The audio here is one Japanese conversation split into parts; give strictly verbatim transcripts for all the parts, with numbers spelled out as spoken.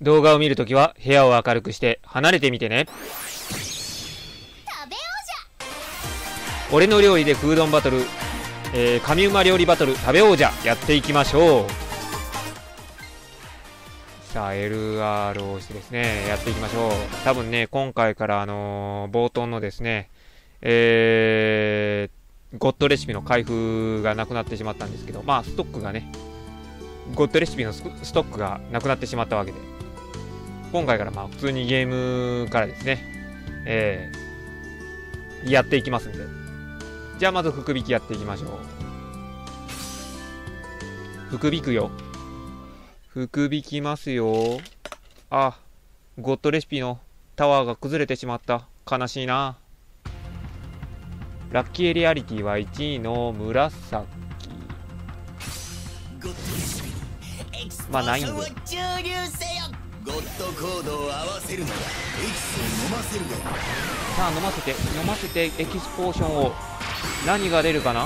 動画を見るときは部屋を明るくして離れてみてね。 食べようじゃ。 俺の料理で空丼バトル、えー、神馬料理バトル食べようじゃやっていきましょう。さあ エルアール を押してですねやっていきましょう。多分ね今回からあのー、冒頭のですねえー、ゴッドレシピの開封がなくなってしまったんですけど、まあストックがねゴッドレシピのストックがなくなってしまったわけで、今回からまあ普通にゲームからですね、えー、やっていきますんで、じゃあまず福引きやっていきましょう。福引くよ。福引きますよ。あ、ゴッドレシピのタワーが崩れてしまった。悲しいな。ラッキーリアリティはいちいの紫。まあないんで。 ゴッドコードを合わせるのだ。エキスを飲ませるがいい。 さあ飲ませて飲ませてエキスポーションを。何が出るかな。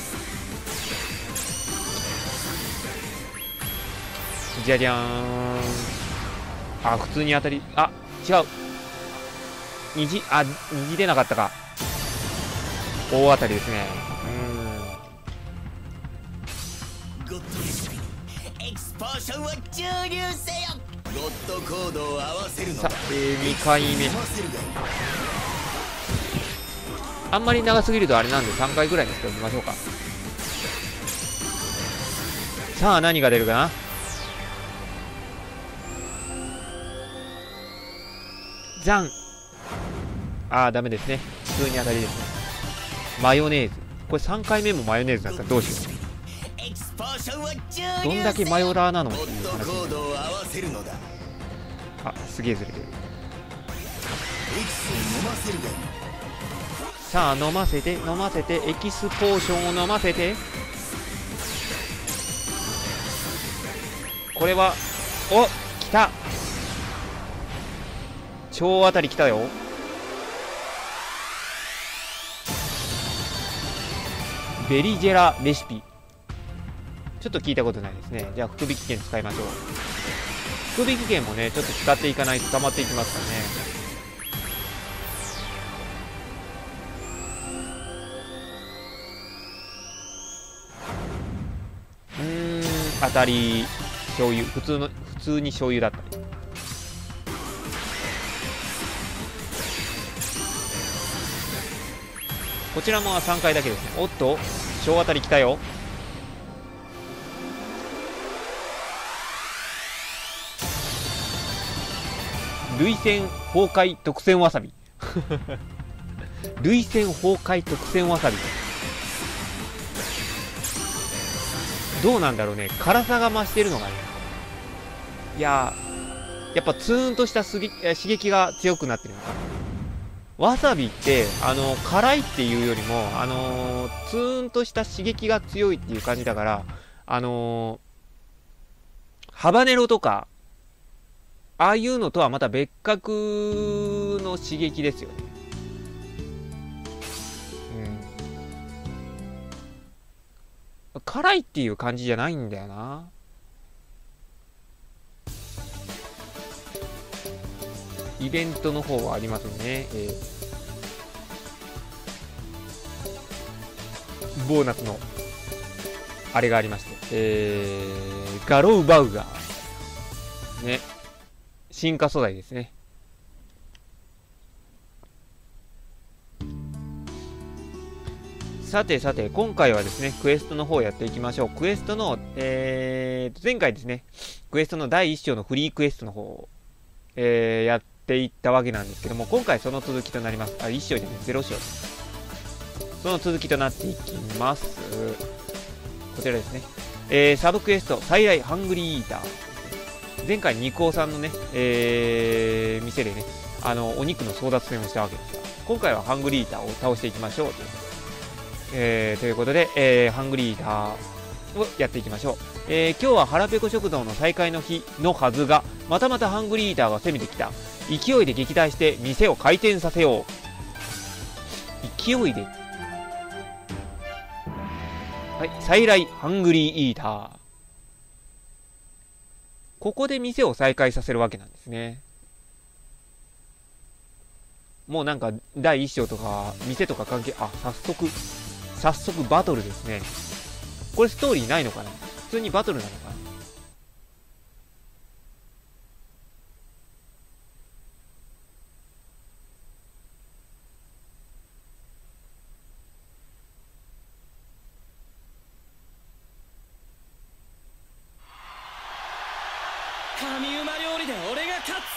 じゃじゃーん。あ、普通に当たり、あ、違う。虹、あ、虹出なかったか。大当たりですね。 うーん。ゴッドレシピエキスポーションを注入せよ。ゴッドコードを合わせるのだ。 さあ、えー、にかいめ。 飲ませるがいい。 あんまり長すぎるとあれなんでさんかいぐらいにしておきましょうか。さあ何が出るかな。じゃん。あーダメですね。普通に当たりですね。マヨネーズ。これさんかいめもマヨネーズだったらどうしよう。どんだけマヨラーなのっていう話。あ、すげえずれてる。さあ飲ませて飲ませてエキスポーションを飲ませて。これはおきた。超当たりきたよ。ベリジェラレシピ、ちょっと聞いたことないですね。じゃあ福引券使いましょう。福引券もねちょっと使っていかないと溜まっていきますからね。うーん、当たり醤油、普通の普通に醤油だったり。こちらもさんかいだけですね。おっと小当たりきたよ。涙腺崩壊特選わさび涙腺崩壊特選わさび、どうなんだろうね。辛さが増してるのがね、いややっぱツーンとした刺激が強くなってるのかな。わさびってあの辛いっていうよりもあのー、ツーンとした刺激が強いっていう感じだから、あのー、ハバネロとかああいうのとはまた別格の刺激ですよね。うん、辛いっていう感じじゃないんだよな。イベントの方はありますね、えー、ボーナスのあれがありまして、えー、ガロウバウガーね、進化素材ですね。さてさて今回はですねクエストの方やっていきましょう。クエストの、えー、前回ですねクエストのだいいっ章のフリークエストの方を、えー、やってっていったわけなんですけども、今回その続きとなります。あ、いっ章じゃない、ゼロ章です。その続きとなっていきます。こちらですね、えー、サブクエスト最大ハングリーイーター。前回ニコーさんのね、えー、店でねあのお肉の争奪戦をしたわけですが、今回はハングリーイーターを倒していきましょうという、えー、ということで、えー、ハングリーイーターをやっていきましょう。えー、今日は腹ペコ食堂の再開の日のはずが、またまたハングリーイーターが攻めてきた。勢いで撃退して店を回転させよう。勢いで、はい、再来ハングリーイーター。 ここで店を再開させるわけなんですね。もうなんか第一章とか店とか関係、あ、早速早速バトルですね。これストーリーないのかな、普通にバトルなのかな。 神うま料理で俺が勝つ。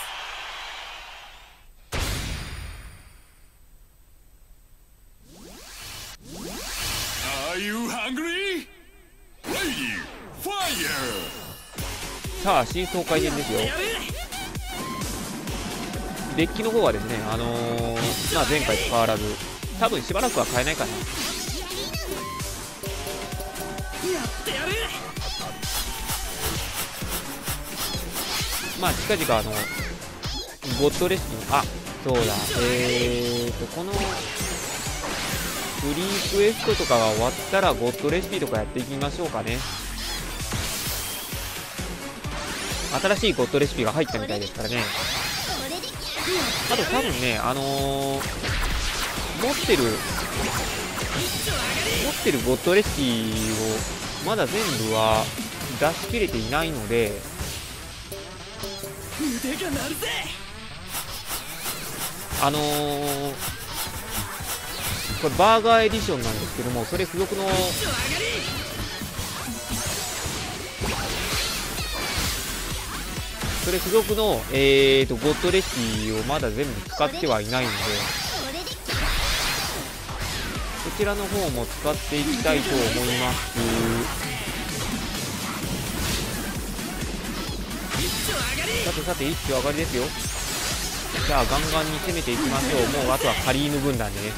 Are you hungry? Ready, fire! さあ真相回転ですよ。デッキの方はですね、あのー、まあ前回と変わらず、多分しばらくは変えないかな。 やってやる。 まあ近々あのゴッドレシピ、あ、そうだ、えーとこのフリークエストとかが終わったらゴッドレシピとかやっていきましょうかね。新しいゴッドレシピが入ったみたいですからね。あと多分ね、あのー、持ってる持ってるゴッドレシピをまだ全部は出し切れていないので、 腕が鳴るぜ。 あのー、これバーガーエディションなんですけども、それ付属のそれ付属の、えーとゴッドレシピをまだ全部使ってはいないので、こちらの方も使っていきたいと思います。さてさて、一挙上がりですよ。じゃあガンガンに攻めていきましょう。もうあとはカリーム軍団でね、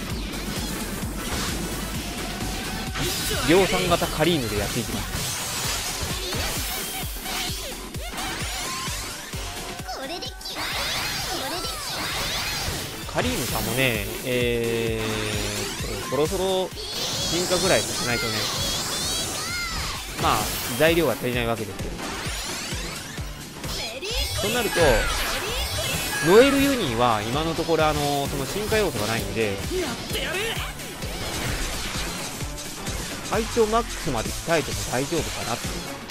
量産型カリーヌでやっていきます。カリーヌさんもね、えーとそろそろ進化ぐらいさせないとね、まあ材料が足りないわけですけど、そうなるとノエルユニーは今のところあのその進化要素がないんで、最長マックスまで鍛えても大丈夫かなって。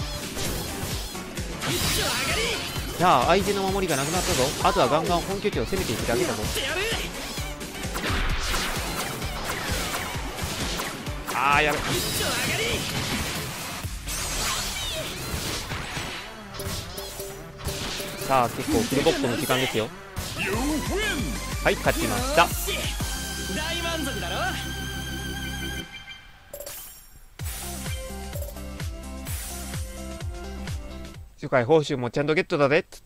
じゃあ相手の守りがなくなったぞ。あとはガンガン本拠地を攻めていくだけだぞ。あーやべ。さあ結構フルボッコの時間ですよ。はい、勝ちました。 大満足だろ。 初回報酬もちゃんとゲットだぜっつって、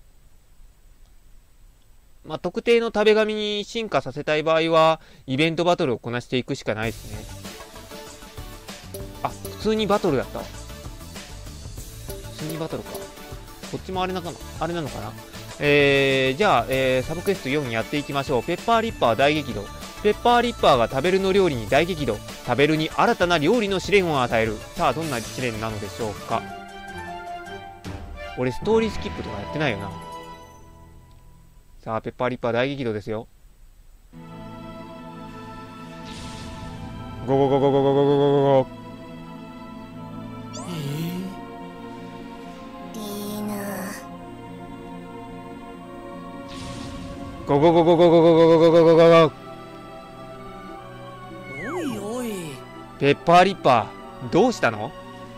まあ特定の食べ紙に進化させたい場合はイベントバトルをこなしていくしかないですね。あ、普通にバトルだったわ。普通にバトルか。こっちもあれなのかな、あれなのかな。えー、じゃあ、えー、サブクエストよんやっていきましょう。ペッパーリッパー大激怒。ペッパーリッパーが食べるの料理に大激怒。食べるに新たな料理の試練を与える。さあどんな試練なのでしょうか。俺ストーリースキップとかやってないよな。さあペッパーリッパー大激怒ですよ。ゴゴゴゴゴゴゴゴゴゴゴ。ゴゴゴゴゴゴゴゴゴゴゴゴゴ。 おいおい、 ペッパーリッパーどうしたの？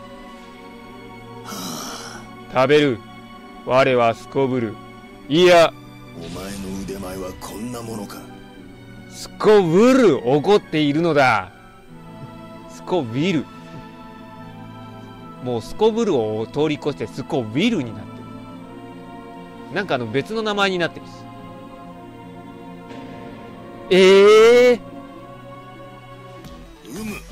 食べる。我はすこぶる。いや、 お前の腕前はこんなものか。 すこぶる。怒っているのだ。すこびる。もうすこぶるを通り越してすこびるになってる。なんかあの別の名前になってるし。ええー、 うむ。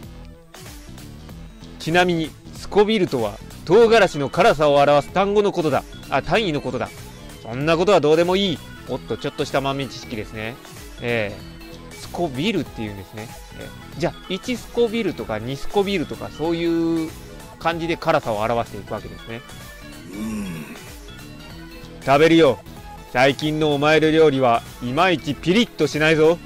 ちなみにスコビルとは唐辛子の辛さを表す単語のことだ。あ、単位のことだ。そんなことはどうでもいい。おっと、ちょっとした豆知識ですね。えー、スコビルっていうんですね。えー、じゃあいちスコビルとかにスコビルとかそういう感じで辛さを表していくわけですね。 食べるよ。最近のお前の料理はいまいちピリッとしないぞ。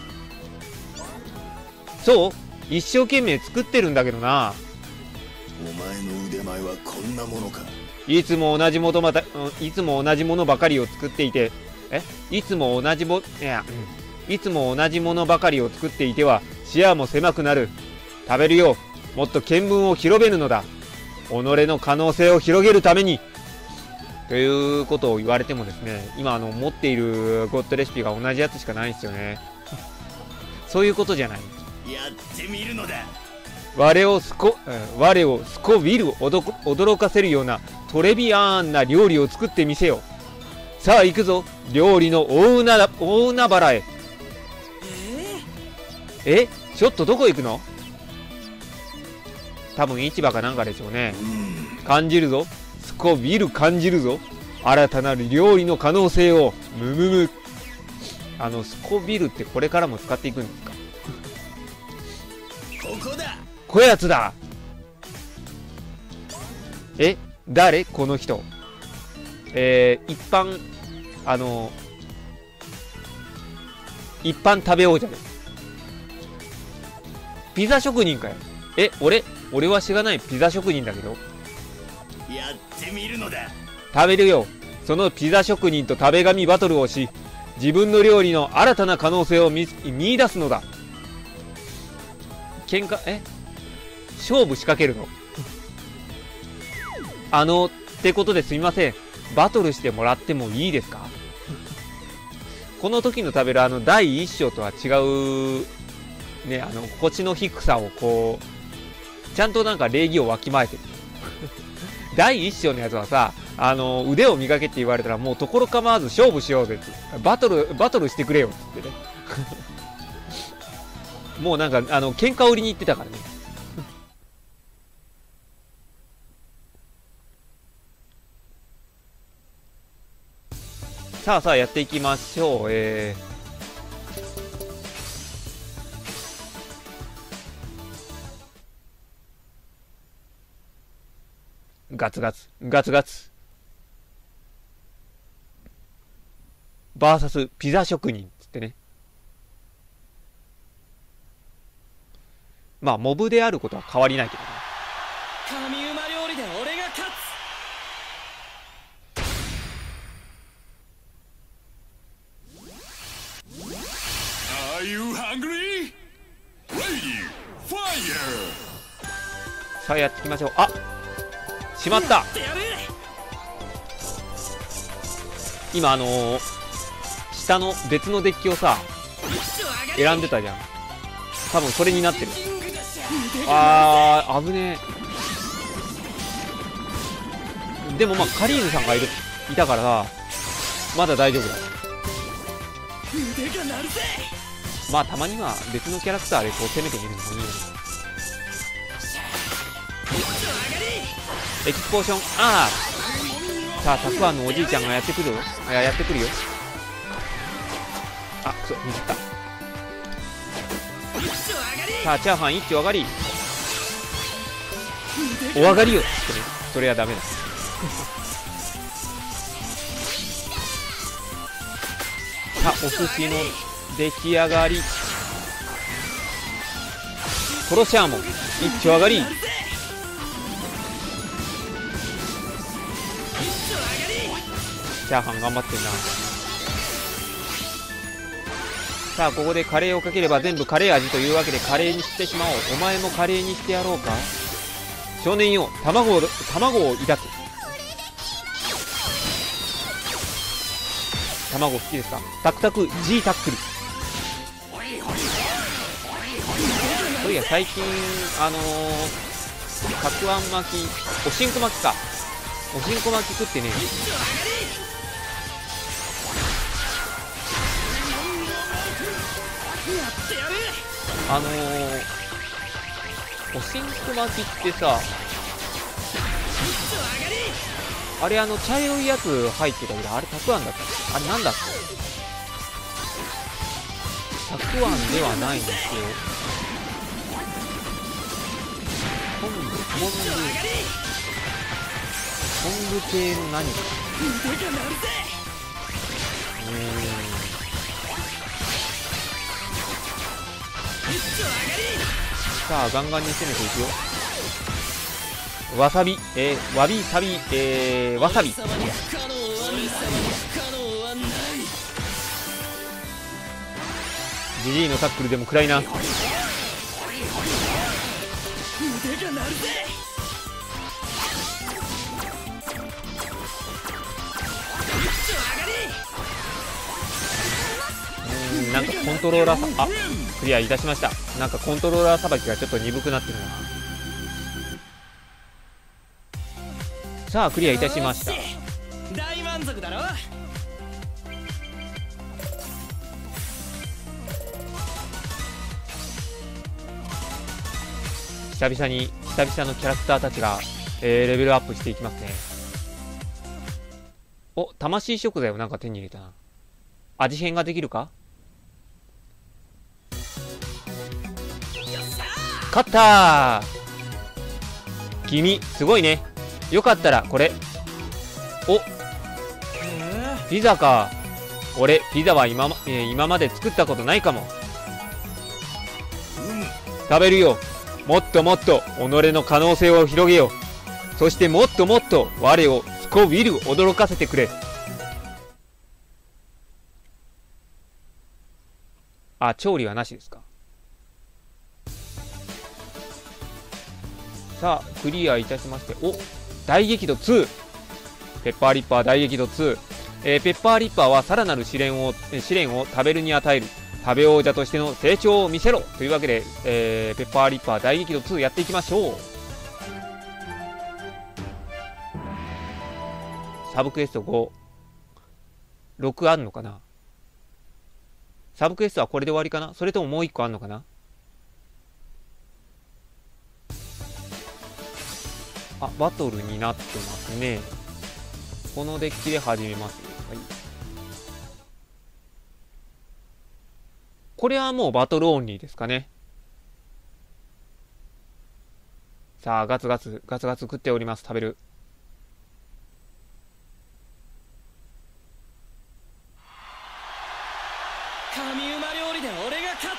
そう、一生懸命作ってるんだけどな。 お前の腕前はこんなものか。 いつも同じものまた、いつも同じものばかりを作っていて、え、いつも同じも、いや、うん、いつも同じものばかりを作っていては視野も狭くなる。食べるよ。もっと見聞を広げるのだ。己の可能性を広げるために。ということを言われてもですね、今あの持っているゴッドレシピが同じやつしかないんですよね。そういうことじゃない。 やってみるのだ。 我をすこ、我をすこびる驚かせるようなトレビアンな料理を作ってみせよ。さあ行くぞ、料理の大海原、大海原へ。え、ちょっとどこ行くの？多分市場かなんかでしょうね。感じるぞ、すこびる感じるぞ、新たなる料理の可能性を。むむむ。あのすこびるってこれからも使っていくんですか？ ここだ。 こやつだ。え、誰この人。えー、一般あの一般食べ王者です。ピザ職人かよ。え、俺俺は知らないピザ職人だけど。 やってみるのだ。 食べるよ。そのピザ職人と食べ神バトルをし、自分の料理の新たな可能性を見見出すのだ。喧嘩、え、勝負仕掛けるの？あのってことですみません、バトルしてもらってもいいですか？この時の食べるあの第一章とは違うね、あの腰の低さをこうちゃんとなんか礼儀をわきまえてる。第一章のやつはさ、あの腕を磨けって言われたらもうところ構わず勝負しようぜって、バトルバトルしてくれよってね。もうなんかあの喧嘩売りに行ってたからね。さあさあやっていきましょう。えー、ガツガツガツガツバーサスピザ職人っつってね。まあモブであることは変わりないけどね。 神うま料理で俺が勝つ。 Are you hungry? Ready, fire! さあやっていきましょう。あ、しまった。今あのー、下の別のデッキをさ選んでたじゃん。多分それになってる。あー、危ねえ。でもまあカリーヌさんがいるいたからさ、まだ大丈夫だ。まあたまには別のキャラクターでこう攻めてみるのもいいよね。エキスポーション、ああ、さあたくあんのおじいちゃんがやってくるよ。あ、やってくるよ。あ、そうミスった。さあチャーハン一丁上がり、お上がりよってね。それはダメだ。さあお寿司の出来上がり。トロシャーモン一丁上がり。チャーハン頑張ってんな。さあここでカレーをかければ全部カレー味というわけでカレーにしてしまおう。お前もカレーにしてやろうか。少年よ、卵を卵を抱く。卵好きですか？タクタク G タックル。そういや最近あのー、たくあん巻き、おしんこ巻きか、おしんこ巻き食ってね。あのー、おしんこ巻きってさ、あれあの茶色いやつ入ってたけど、あれたくあんだった。あれなんだっけ？たくあんではないんですよ。昆布昆布ング系の何か。 腕が鳴るぜ。 うーん、さあガンガンに攻めていくよ。わさび、えー、わびさび、えー、わさび。 貴様に不可能はない。不可能はない。 ジジイのタックルでも食らいな。 腕が鳴るぜ。 うーん、なんかコントローラーさ、あ、クリアいたしました。なんかコントローラーさばきがちょっと鈍くなってるな。さあクリアいたしました。 大満足だろ。 久々に久々のキャラクターたちが、えー、レベルアップしていきますね。お、魂食材をなんか手に入れたな。味変ができるか。勝ったー。君すごいね。よかったらこれ。お、ピザか。俺ピザは今ま、えー、今まで作ったことないかも。食べるよ。もっともっと己の可能性を広げよう。そしてもっともっと我をスコウィル驚かせてくれ。あ、調理はなしですか。さあクリアいたしまして、お、大激怒ツー、ペッパーリッパー大激怒ツー、えー、ペッパーリッパーはさらなる試練を、えー、試練を食べるに与える。食べ王者としての成長を見せろというわけで、えー、ペッパーリッパー大激怒ツーやっていきましょう。サブクエストご、ろくあんのかな。サブクエストはこれで終わりかな。それとももういっこあんのかな。あ、バトルになってますね。このデッキで始めます。はい、これはもうバトルオンリーですかね。さあガツガツガツガツ食っております。食べる。 神うま料理で俺が勝つ。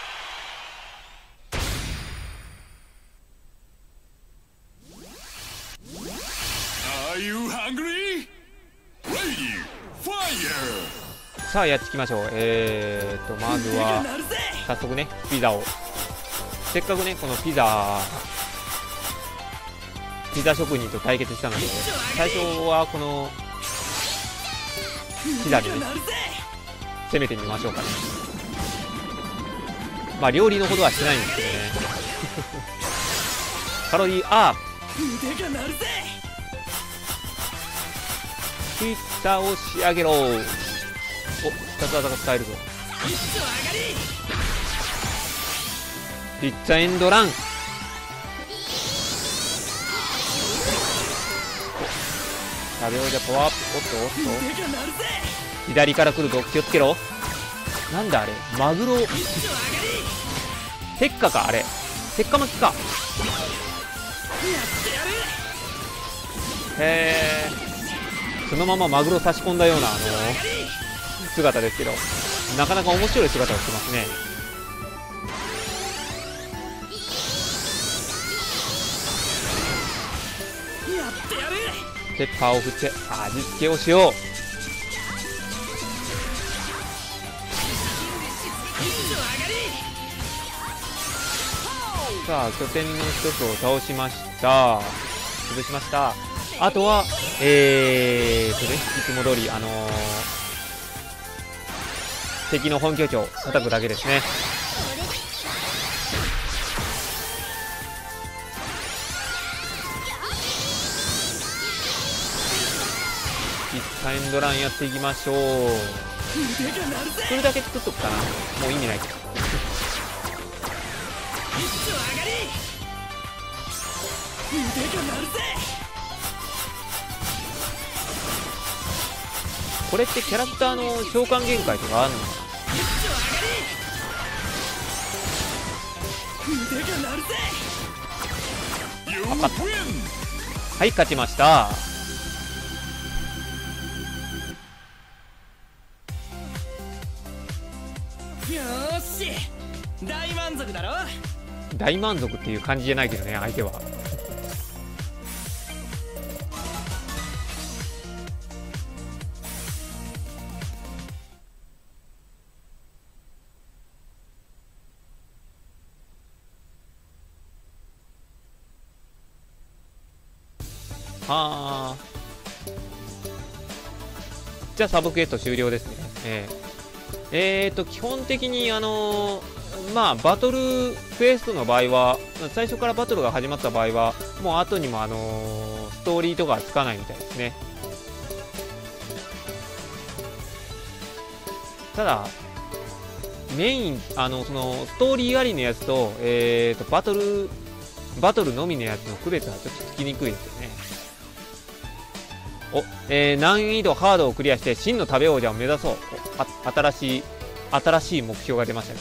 さあやっていきましょう。えーとまずは早速ねピザを、せっかくねこのピザピザ職人と対決したので、最初はこのピザでね攻めてみましょうかね。まあ料理のほどはしてないんですけどねカロリーアップ。 腕が鳴るぜ。 ピッツァを仕上げろ。お、二つ技が使えるぞ。ピッツァエンドラン。食べ終えじゃパワーアップ。おっとおっと、左から来るぞ、気をつけろ。なんだあれ、マグロ鉄火か。あれ鉄火巻きか。へえ、そのままマグロ差し込んだようなあの姿ですけど、なかなか面白い姿をしてますね。ペッパーを振って味付けをしよう。さあ拠点の一つを倒しました。潰しました。あとはえーとね、いつも通りあのー、敵の本拠地を叩くだけですね。ピッツァエンドランやっていきましょう。それだけ作っとくかな。もう意味ないか。これってキャラクターの召喚限界とかあるのかな。分かった。はい、勝ちました。 よーし大満足だろ。 大満足っていう感じじゃないけどね、相手は。はあ。じゃあサブクエスト終了ですね。えー、えーと基本的にあのー、まあバトルクエストの場合は最初からバトルが始まった場合はもう後にもあのー、ストーリーとかはつかないみたいですね。ただメインあのそのストーリーありのやつと、えーとバトルバトルのみのやつの区別はちょっとつきにくいですよね。お、えー、難易度ハードをクリアして真の食べ王者を目指そう。あ新しい新しい目標が出ましたね。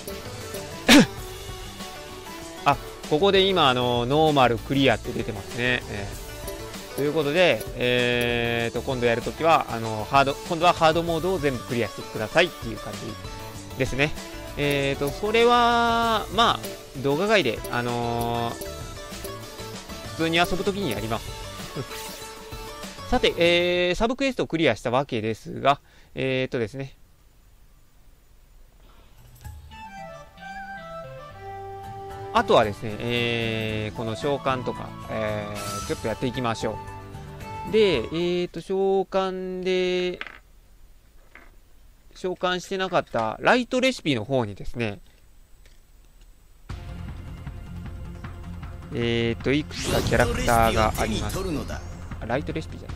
あ、ここで今あのノーマルクリアって出てますね。えー、ということで、えー、と今度やるときはあのハード今度はハードモードを全部クリアしてくださいっていう感じですね。えーとそれはまあ動画外であのー、普通に遊ぶときにやります。さて、えー、サブクエストをクリアしたわけですが、えー、っとですね。あとはですね、えー、この召喚とか、えー、ちょっとやっていきましょう。で、えー、っと、召喚で、召喚してなかったライトレシピの方にですね、えー、っと、いくつかキャラクターがあります。ライトレシピじゃない。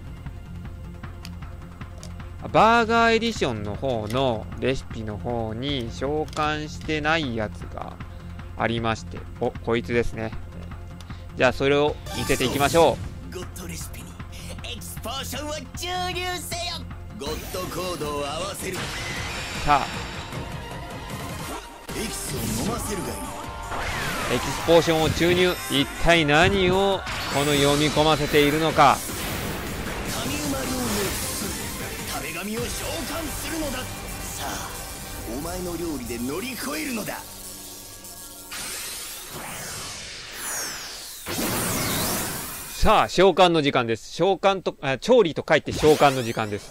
バーガーエディションの方のレシピの方に召喚してないやつがありまして、お、こいつですね。じゃあそれを見せていきましょう。ゴッドレシピにエキスポーションを注入せよ。ゴッドコードを合わせる。 さあエキスを飲ませるがいい。 エキスポーションを注入。一体何をこの読み込ませているのか。 神馬料理を食べ神を召喚するのだ。さあお前の料理で乗り越えるのだ。 さあ召喚の時間です。召喚とあ調理と書いて召喚の時間です。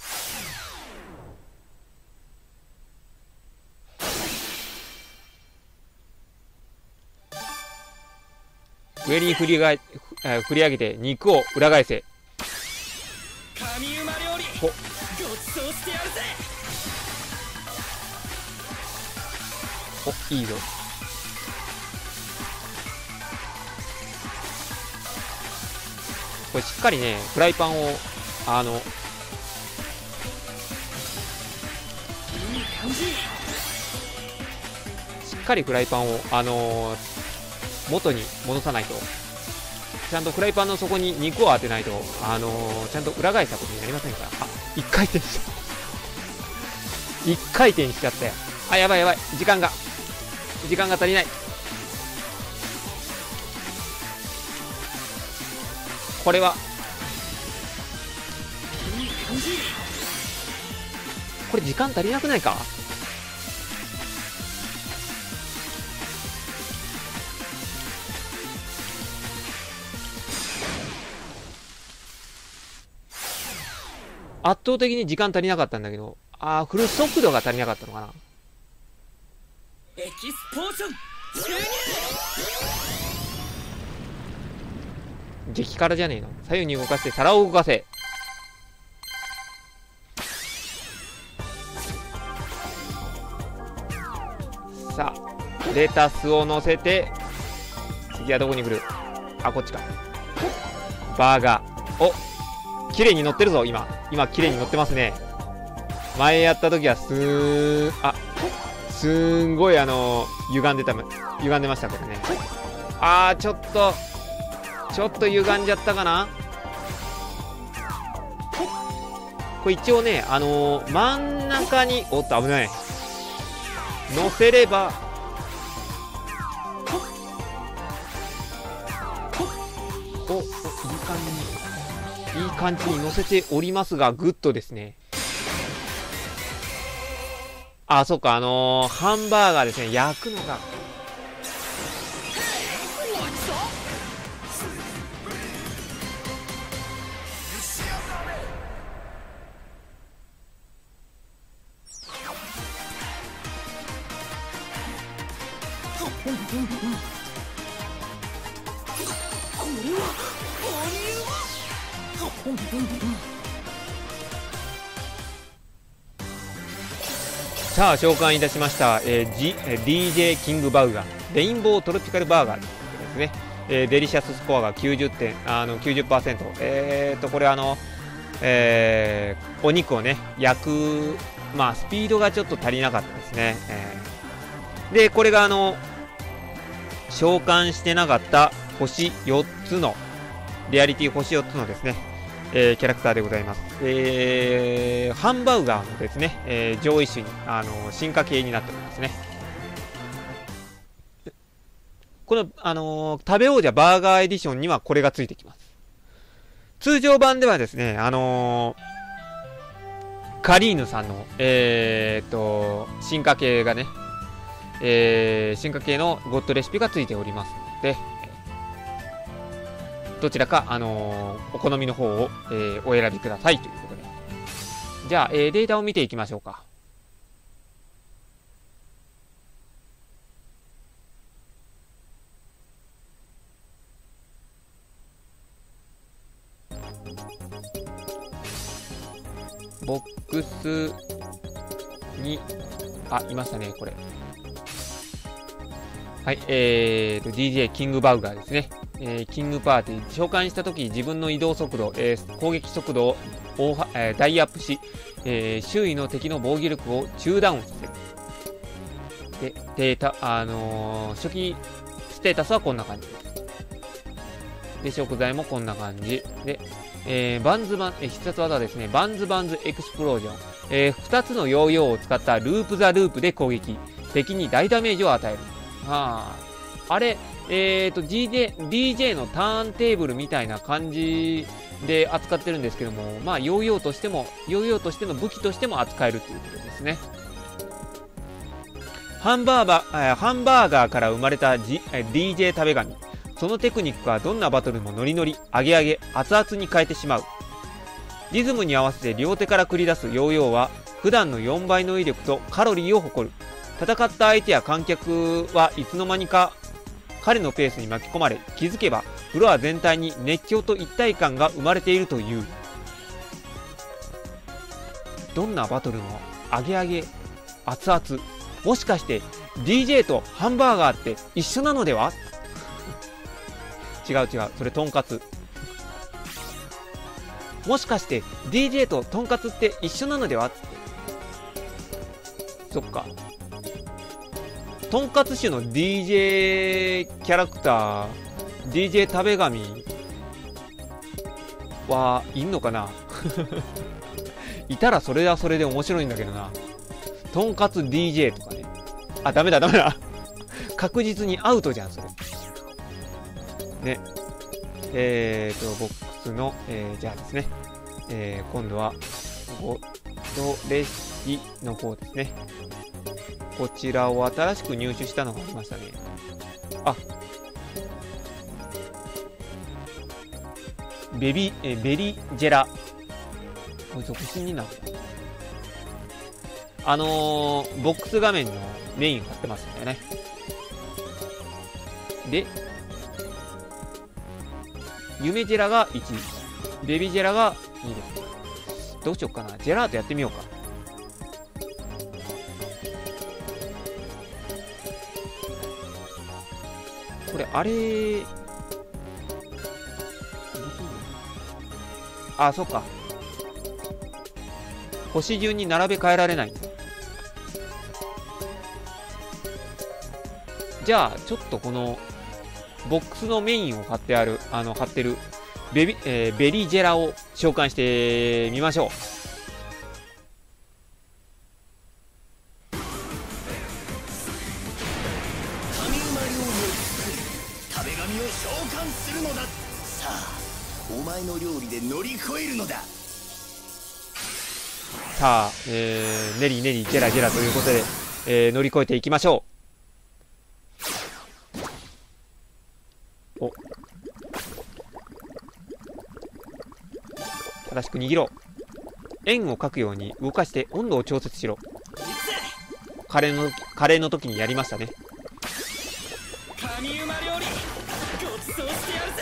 上に振りが振り上げて肉を裏返せ。 神馬料理ごちそうしてやるぜ。 お、いいぞ。これしっかりねフライパンをあのしっかりフライパンをあのー元に戻さないと、ちゃんとフライパンの底に肉を当てないと、あのー、ちゃんと裏返したことになりませんから。あ、一回転した一回転しちゃったよ。あ、やばいやばい、時間が時間が足りない。これはこれ時間足りなくないか。圧倒的に時間足りなかったんだけど、ああ、振る速度が足りなかったのかな。 エキスポーション注入。 激辛じゃねえの。左右に動かして皿を動かせ。さあレタスを乗せて、次はどこに来る。あ、こっちか。バーガー。お、綺麗に乗ってるぞ。今今綺麗に乗ってますね。前やった時はすーあすんごいあの歪んでた歪んでましたこれね。あーちょっとちょっと歪んじゃったかな。これ一応ねあのー、真ん中におっと危ない乗せればおおいい感じにいい感じに乗せておりますが、グッドですね。 あ、そっか、あのー、ハンバーガーですね。焼くのが。さあ召喚いたしました、えー、G えー、ディージェー キングバウガーレインボートロピカルバーガーということですね、えー、デリシャススコアがきゅうじゅってん、あの きゅうじゅっパーセント、えーとこれあの、えー、お肉をね焼く、まあスピードがちょっと足りなかったですね、えー、でこれがあの召喚してなかった星よっつのリアリティ星よっつのですね、えー、キャラクターでございます。えー、ハンバーガーのですね、えー、上位種に、あのー、進化系になっておりますね。この、あのー、食べ王者バーガーエディションにはこれがついてきます。通常版ではですね、あのー、カリーヌさんの、えー、っと、進化系がね、えー、進化系のゴッドレシピがついておりますので、どちらか、あのー、お好みの方を、えー、お選びくださいということで。じゃあ、えー、データを見ていきましょうか。ボックスに、あ、いましたね、これ。はい、えーと、ディージェー キングバウガーですね。えー、キングパーティー。召喚したとき、自分の移動速度、えー、攻撃速度を大は、えー、大アップし、えー、周囲の敵の防御力を中ダウンさせる。で、データ、あのー、初期ステータスはこんな感じです。で、食材もこんな感じ。で、えー、バンズバン、えー、必殺技はですね、バンズバンズエクスプロージョン。えー、ふたつのヨーヨーを使ったループザループで攻撃。敵に大ダメージを与える。はあ、あれ、えーと、ディージェー、ディージェー のターンテーブルみたいな感じで扱ってるんですけども、まあ、ヨーヨーとしても、ヨーヨーとしての武器としても扱えるということですね。ハンバーバー、ハンバーガーから生まれた、G、ディージェー 食べ神。そのテクニックはどんなバトルもノリノリ、上げ上げ、熱々に変えてしまう。リズムに合わせて両手から繰り出すヨーヨーは、普段のよんばいの威力とカロリーを誇る。戦った相手や観客はいつの間にか彼のペースに巻き込まれ、気づけばフロア全体に熱狂と一体感が生まれているという。どんなバトルも上げ上げ、熱々。もしかして ディージェー とハンバーガーって一緒なのでは？違う違う、それトンカツ。もしかして ディージェー とトンカツって一緒なのでは？そっか。とんかつ種の ディージェー キャラクター、ディージェー 食べ神はいんのかないたらそれはそれで面白いんだけどな。とんかつ ディージェー とかね。あ、ダメだダメだ。確実にアウトじゃん、それ。ね。えーと、ボックスの、えー、じゃあですね。えー、今度は、ゴッドレシピの方ですね。こちらを新しく入手したのがありましたね。あ、ベビ、え、ベリジェラ。こいつ不審になった。あのー、ボックス画面のメイン貼ってますんでね。で、夢ジェラがいち、ベビジェラがにです。どうしよっかな。ジェラートやってみようか。これ、あれ、あ、そっか。星順に並べ替えられないんだ。じゃあ、ちょっとこの、ボックスのメインを貼ってある、あの、貼ってる、ベビ、えー、ベリジェラを召喚してみましょう。 お前の料理で乗り越えるのだ。 さあ、えー、ネリネリジェラジェラということで、えー、乗り越えていきましょう。お、正しく握ろう。円を描くように動かして温度を調節しろ。カレーのカレーの時にやりましたね。 神馬料理ごちそうしてやるぜ。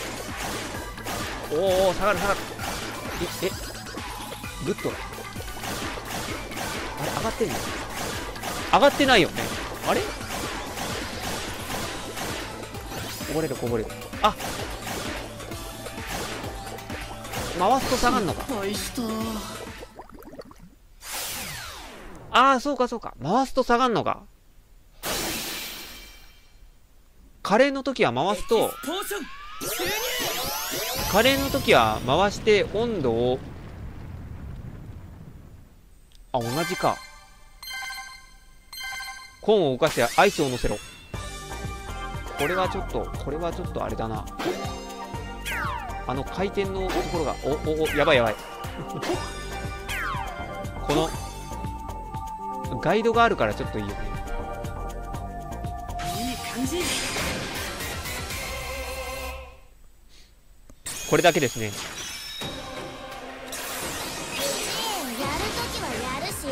おお、下がる下がる。ええグッと、あれ上がってんの？上がってないよね。あれこぼれるこぼれる。あ、回すと下がるのか。ああ、そうかそうか、回すと下がるのか。カレーの時は回すと、カレーの時は回して温度を、あ、同じか。コーンを動かしてアイスを乗せろ。これはちょっと、これはちょっとあれだな。あの回転のところが、おおお、やばいやばい。このガイドがあるからちょっといいよね。 いい感じ。 これだけですね。 やるときはやるし。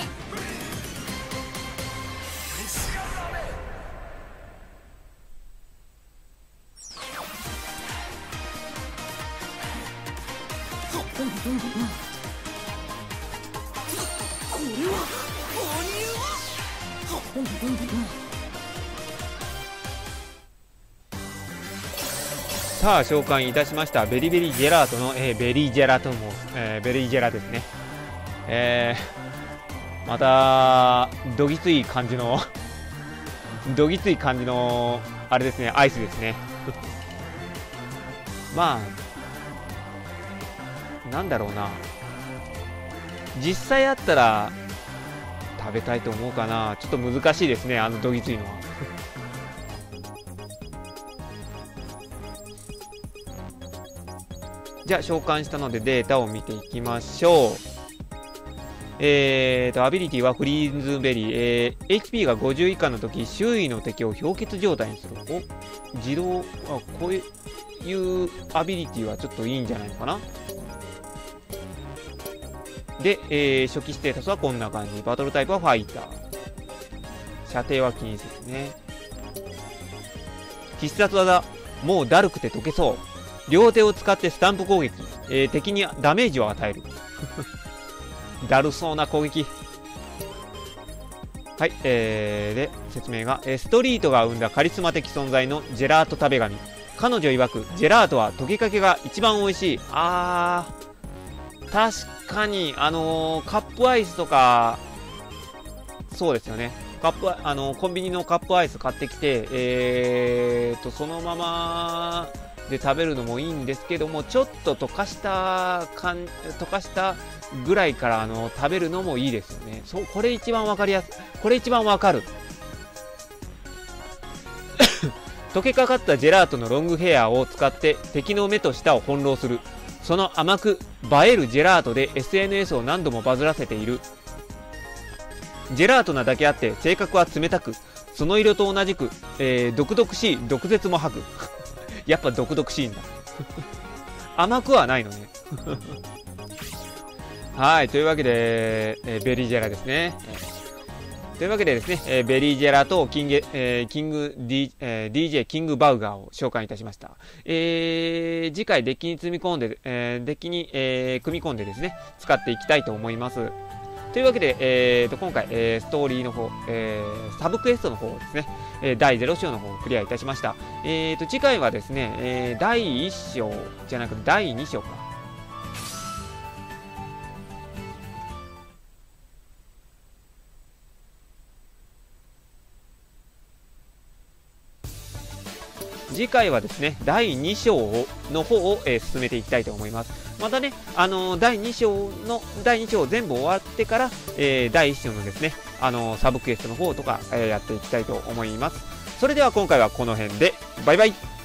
さあ召喚いたしましたベリベリジェラートの、えー、ベリージェラとも、えー、ベリージェラですね。えー、またどぎつい感じのどぎつい感じのあれですね、アイスですね。まあなんだろうな、実際あったら食べたいと思うかな。ちょっと難しいですね、あのどぎついのは。じゃあ召喚したのでデータを見ていきましょう。えーとアビリティはフリーズベリー、えー、エイチピー がごじゅう以下の時周囲の敵を氷結状態にする。お、自動、あ、こういうアビリティはちょっといいんじゃないのかな。で、えー、初期ステータスはこんな感じ。バトルタイプはファイター、射程は近接ね。必殺技、もうだるくて解けそう。両手を使ってスタンプ攻撃、えー、敵にダメージを与える。だるそうな攻撃。はい、えー、で説明が、えー、ストリートが生んだカリスマ的存在のジェラート食べ神。彼女曰くジェラートは溶けかけが一番美味しい。あー、確かにあのー、カップアイスとかそうですよね。カップあのー、コンビニのカップアイス買ってきて、えーとそのままで食べるのもいいんですけども、ちょっと溶かしたかん溶かしたぐらいからあの食べるのもいいですよね。そう、これ一番わかりやすい。これ一番わかる。溶けかかったジェラートのロングヘアを使って敵の目と舌を翻弄する。その甘く映えるジェラートで エスエヌエス を何度もバズらせている。ジェラートなだけあって性格は冷たく、その色と同じく、えー、毒々しい毒舌も吐く。やっぱ毒々しいんだ。甘くはないのね。はい、というわけで、えー、ベリージェラですね。というわけでですね、えー、ベリージェラとキング、えー、キング D、えー、ディージェー キングバウガーを紹介いたしました。えー、次回デッキに積み込んで、えー、デッキに、えー、組み込んでですね、使っていきたいと思います。というわけで、えー、と今回、えー、ストーリーの方、えー、サブクエストの方ですね、えー、だいゼロ章の方をクリアいたしました。えー、と次回はですね、えー、だいいっ章じゃなくてだいに章か。次回はですね、だいに章の方を、えー、進めていきたいと思います。またね、あのー、だいに章の、だいに章全部終わってから、えー、だいいっ章のですね、あのー、サブクエストの方とか、えー、やっていきたいと思います。それでは今回はこの辺で、バイバイ。